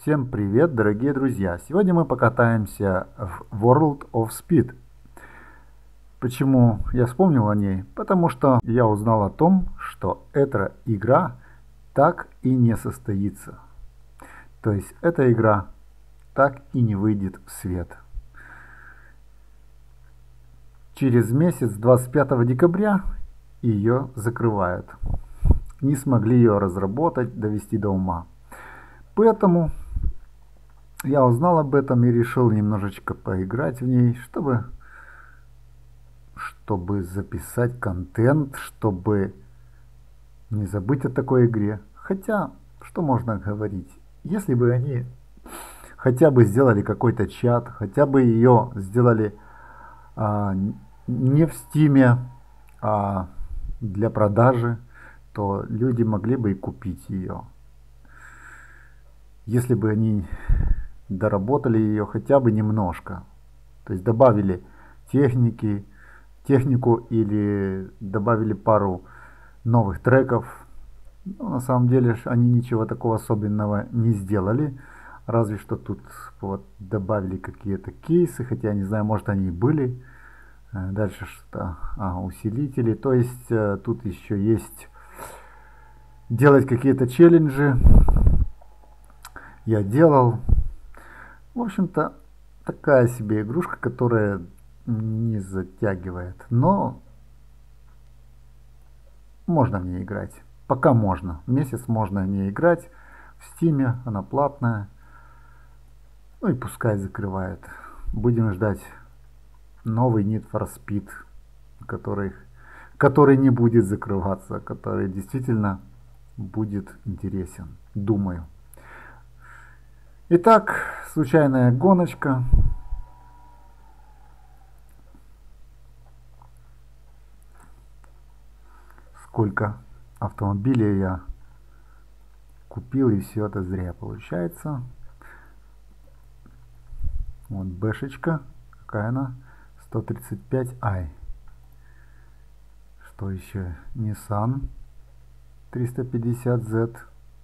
Всем привет, дорогие друзья! Сегодня мы покатаемся в World of Speed. Почему я вспомнил о ней? Потому что я узнал о том, что эта игра так и не состоится. То есть эта игра так и не выйдет в свет. Через месяц, 25 декабря, ее закрывают. Не смогли ее разработать, довести до ума. Поэтому я узнал об этом и решил немножечко поиграть в ней, чтобы записать контент, чтобы не забыть о такой игре. Хотя, что можно говорить? Если бы они хотя бы сделали какой-то чат, хотя бы ее сделали не в Стиме, а для продажи, то люди могли бы и купить ее. Если бы они доработали ее хотя бы немножко, то есть добавили технику или добавили пару новых треков. Но на самом деле они ничего такого особенного не сделали, разве что тут вот добавили какие-то кейсы, хотя я не знаю, может они и были. Дальше что? Усилители. То есть тут еще есть делать какие-то челленджи. Я делал. В общем-то, такая себе игрушка, которая не затягивает. Но можно в ней играть. Пока можно. Месяц можно в ней играть. В Стиме она платная. Ну и пускай закрывает. Будем ждать новый Need for Speed, который не будет закрываться, который действительно будет интересен. Думаю. Итак, случайная гоночка. Сколько автомобилей я купил, и все это зря получается. Вот бэшечка. Какая она? 135i. Что еще? Nissan 350Z.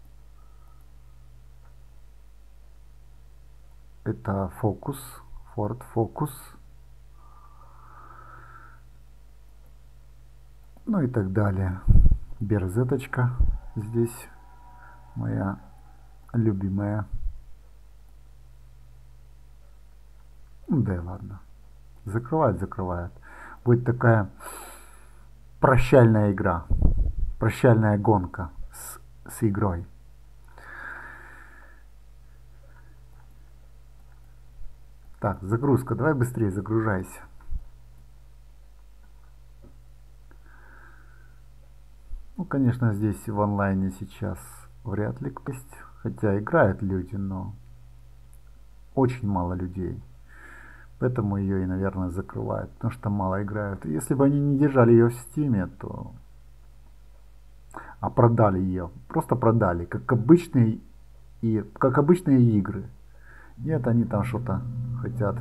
Это Focus. Ford Focus. Ну и так далее. Берзеточка здесь моя любимая. Да и ладно. Закрывает. Будет такая прощальная игра. Прощальная гонка с игрой. Так, загрузка. Давай быстрее загружайся. Ну, конечно, здесь в онлайне сейчас вряд ли есть. Хотя играют люди, но очень мало людей. Поэтому ее и, наверное, закрывают, потому что мало играют. Если бы они не держали ее в Стиме, а продали ее, просто продали, как обычные игры. Нет, они там что-то хотят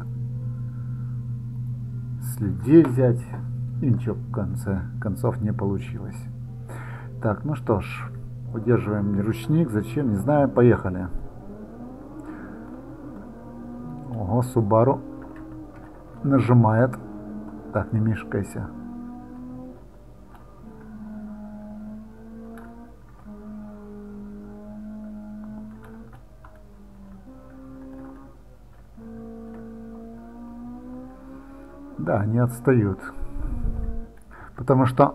с людей взять, и ничего в конце концов не получилось. Так, ну что ж, удерживаем ручник, зачем, не знаю, поехали. Ого, Subaru нажимает. Так, не мешкайся. Да, не отстают. Потому что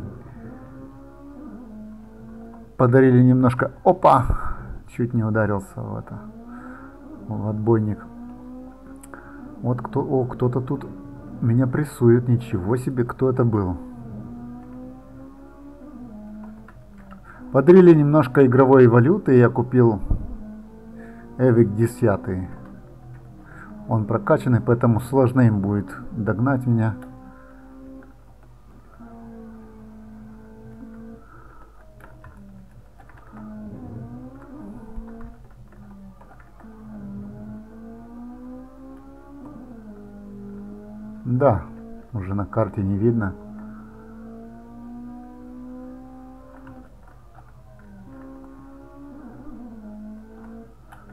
подарили немножко... Опа! Чуть не ударился в отбойник. Вот кто-то тут меня прессует. Ничего себе, кто это был. Подарили немножко игровой валюты. Я купил Эвик 10. Он прокачанный, поэтому сложно им будет догнать меня. Да, уже на карте не видно.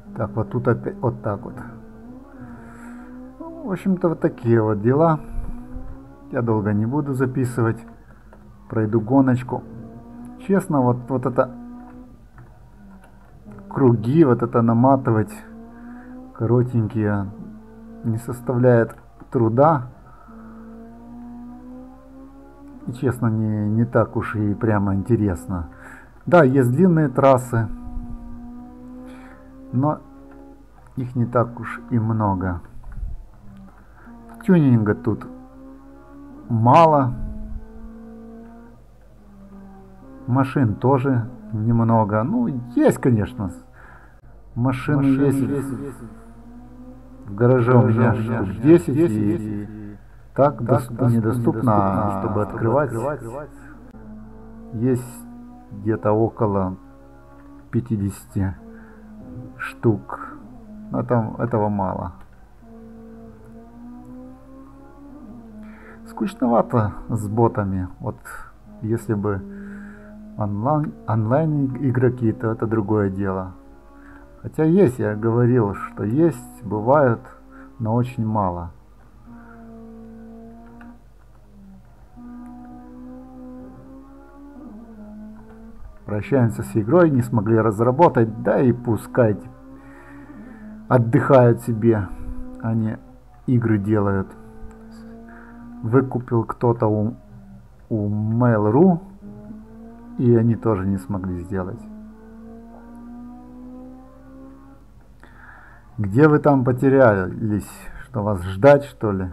Так, вот тут опять вот так вот. Ну, в общем-то, вот такие вот дела. Я долго не буду записывать. Пройду гоночку. Честно, вот это круги, вот это наматывать коротенькие не составляет труда. И честно, не так уж и прямо интересно. Да, есть длинные трассы, но их не так уж и много. Тюнинга тут мало. Машин тоже немного. Ну, есть, конечно. Машины есть. В гараже у меня штук 10 и так недоступно, чтобы открывать. Есть где-то около 50 штук. Но там этого мало. Скучновато с ботами. Вот если бы онлайн игроки, то это другое дело. Хотя есть, я говорил, что есть, бывают, но очень мало. Прощаемся с игрой, не смогли разработать, да и пускай отдыхают себе, они игры делают. Выкупил кто-то у Mail.ru, и они тоже не смогли сделать. Где вы там потерялись? Что, вас ждать, что ли?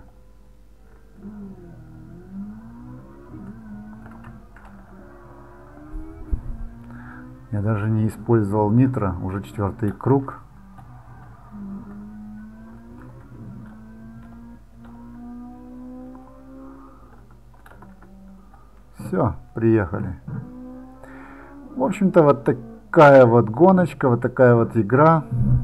Я даже не использовал нитро, уже 4-й круг. Все, приехали. В общем-то, вот такая вот гоночка, вот такая вот игра,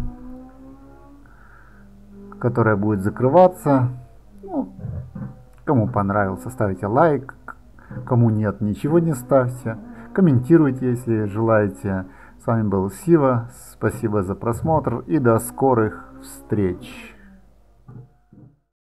которая будет закрываться. Ну, кому понравился, ставите лайк. Кому нет, ничего не ставьте. Комментируйте, если желаете. С вами был Сива. Спасибо за просмотр и до скорых встреч.